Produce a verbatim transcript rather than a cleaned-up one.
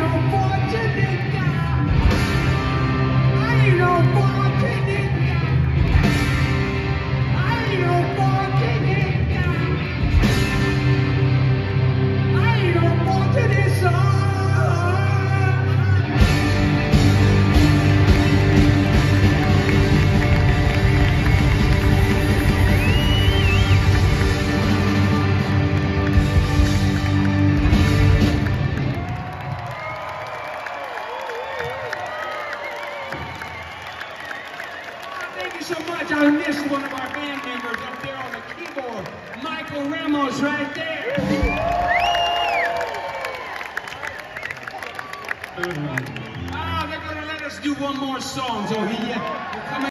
no fortunate guy. I ain't no fortunate guy. I ain't no fortunate guy. I ain't no fortunate son. Thank you so much. I miss one of our band members up there on the keyboard, Michael Ramos, right there. Ah, they're gonna let us do one more song, so he uh, will come in.